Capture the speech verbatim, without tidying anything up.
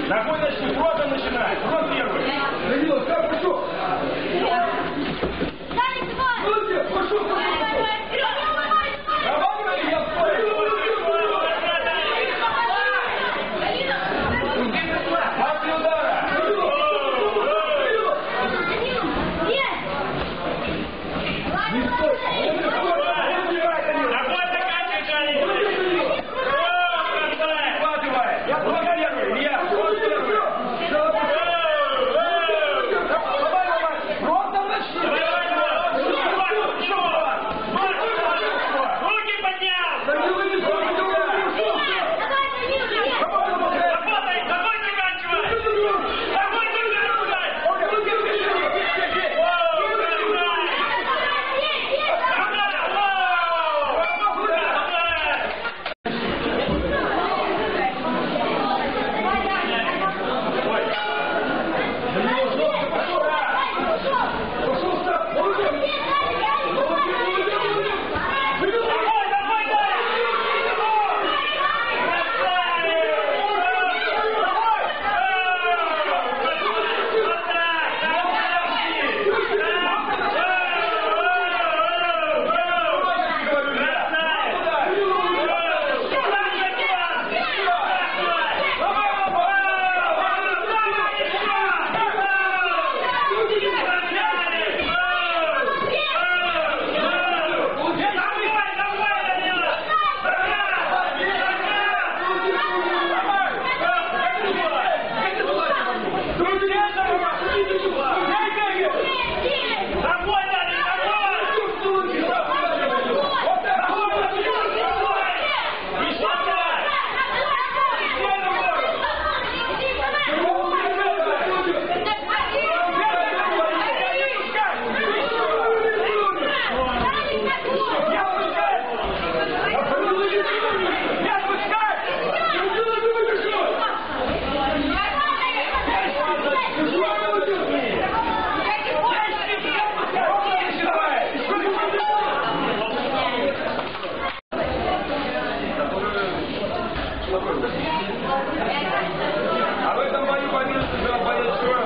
Ногой начни, просто начинай. Просто первый. Данила, как пошел? Молодец, пошел, пошел. Давай, я встаю. После удара. Не стой. Ногой заканчивай, Хватывай. Я просто первый. Илья, просто первый. Просто начни. Руки поднял! Данила, не стой. Работай! Ногой заканчивай! Ногой заканчивай! А в этом бою победу забрал боец